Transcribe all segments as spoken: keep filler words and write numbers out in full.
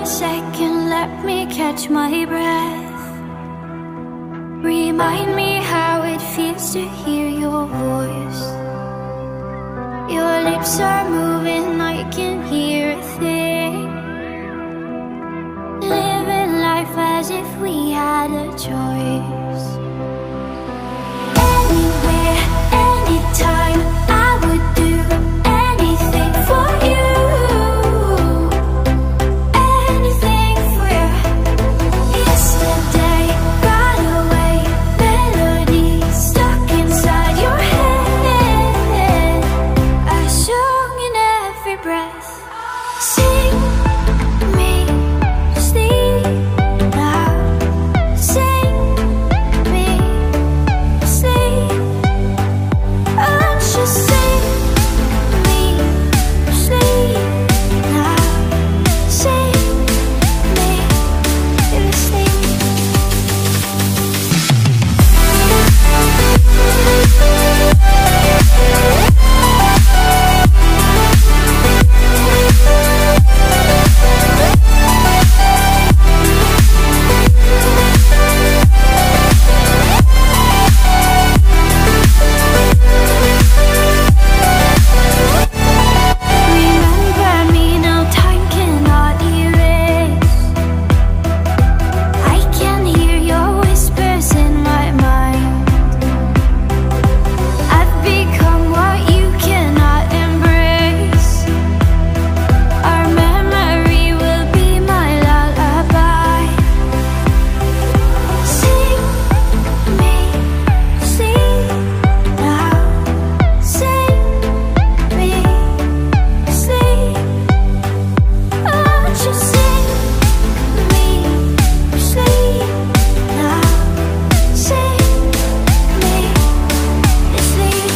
a second, let me catch my breath. Remind me how it feels to hear your voice. Your lips are moving, I can hear a thing. Living life as if we had a choice. Anywhere, anytime, I would do anything for you. Anything for you. Yesterday got away, melodies stuck inside your head. I sung in every breath. Sing me sleep now. Sing me sleep. Oh, just sing me sleep now. Sing me sleep. Remember me, no time cannot erase. I can hear your whispers in my mind. I've become what you cannot embrace. Our memory will be my lullaby. Sing me sleep now. Sing me sleep. Oh, just sing me sleep now. Sing me sleep.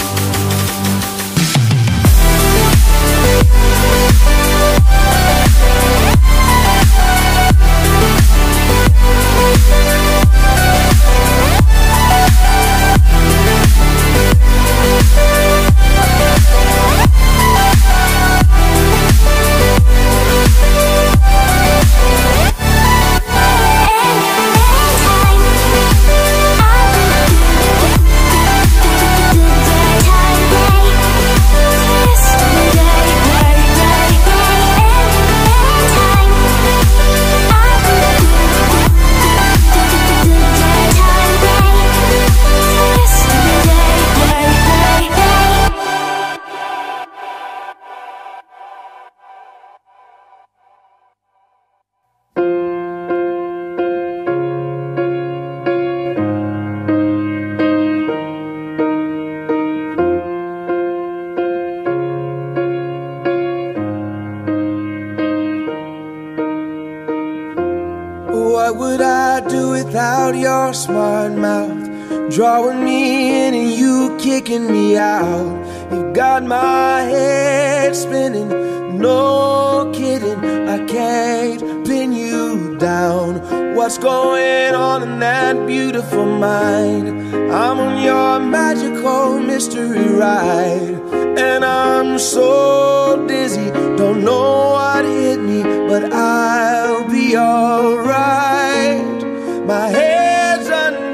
What would I do without your smart mouth? Drawing me in and you kicking me out. You got my head spinning, no kidding. I can't pin you down. What's going on in that beautiful mind? I'm on your magical mystery ride, and I'm so dizzy, don't know what hit me, but I'll be alright. My head's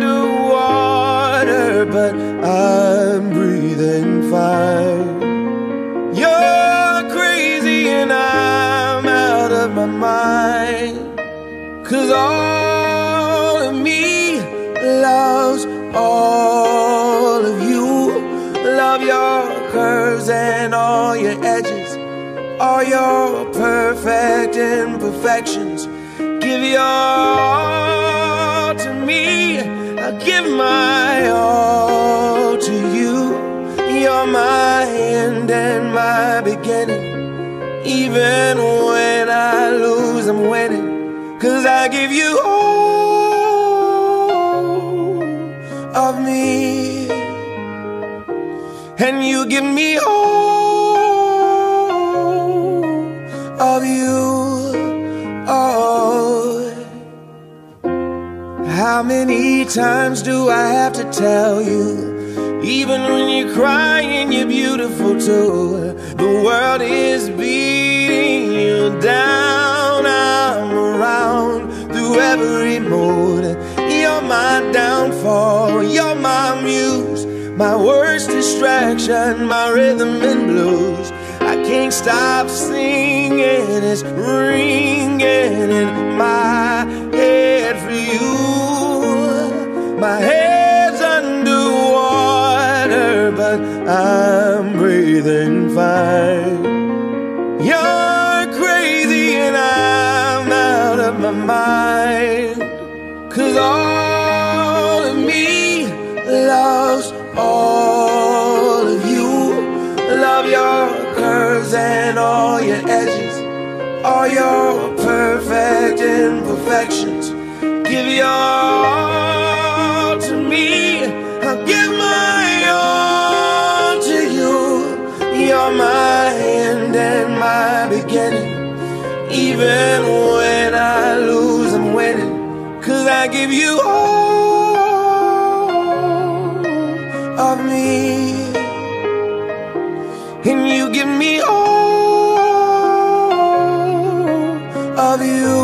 underwater, but I'm breathing fine. You're crazy and I'm out of my mind, 'cause all of me loves all of you. Love your curves and all your edges, all your perfect imperfections. Give your all to me, I give my all to you. You're my end and my beginning. Even when I lose, I'm winning, 'cause I give you all of me, and you give me all of you. Oh, how many times do I have to tell you? Even when you're crying, you're beautiful too. The world is beating you down. every mood. You're my downfall, you're my muse, my worst distraction, my rhythm and blues. I can't stop singing, it's ringing in my head for you. My head's underwater, but I'm breathing fine. You're crazy and I'm out of my mind. 'Cause all of me loves all of you. Love your curves and all your edges, all your perfect imperfections. Give your all to me, I'll give my all to you. You're my end and my beginning. Even when I lose, I'm winning. 'Cause I give you all of me, and you give me all of you.